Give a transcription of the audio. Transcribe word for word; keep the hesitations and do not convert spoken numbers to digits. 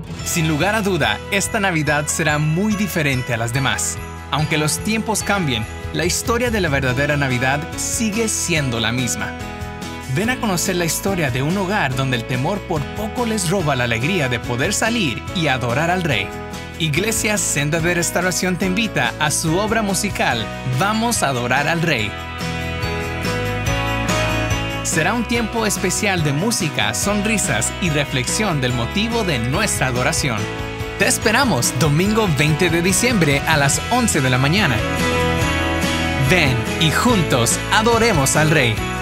Sin lugar a duda, esta Navidad será muy diferente a las demás. Aunque los tiempos cambien, la historia de la verdadera Navidad sigue siendo la misma. Ven a conocer la historia de un hogar donde el temor por poco les roba la alegría de poder salir y adorar al Rey. Iglesia Senda de Restauración te invita a su obra musical Vamos a adorar al Rey. Será un tiempo especial de música, sonrisas y reflexión del motivo de nuestra adoración. Te esperamos domingo veinte de diciembre a las once de la mañana. Ven y juntos adoremos al Rey.